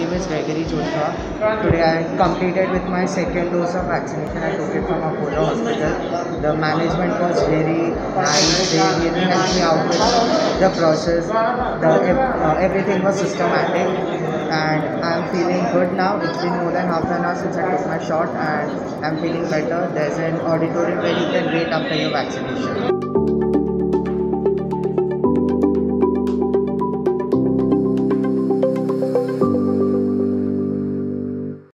name is Gregory Joshua. Today I completed with my second dose of vaccination. I took it from Apollo Hospital. The management was very nice. They really helped me out with the process. Everything was systematic, and I'm feeling good now. It's been more than half an hour since I took my shot, and I'm feeling better. There's an auditorium where you can wait after your vaccination.